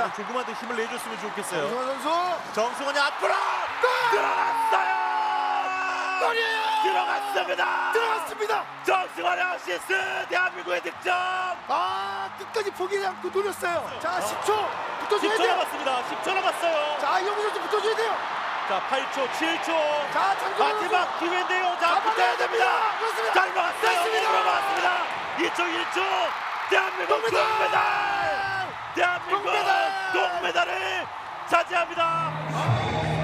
자, 조금만 더 힘을 내줬으면 좋겠어요. 정승환 선수 정승환이 앞으로 들어갔어요. 골이에요. 들어갔습니다. 들어갔습니다. 정승환의 어시스트, 대한민국의 득점. 끝까지 포기하지 않고 노렸어요. 자, 10초 붙어줘야 10초 돼요. 남았습니다. 10초 남았어요. 자, 이영민 선수 붙어줘야 돼요. 자, 8초, 7초. 자, 장동건 선수. 마지막 기회인데요. 자, 자, 붙어야 됩니다. 그렇습니다. 잘 막았어요. 됐습니다. 들어갔습니다. 2초, 1초. 대한민국 동메달. 대한민국 동메달. 동메달을 차지합니다.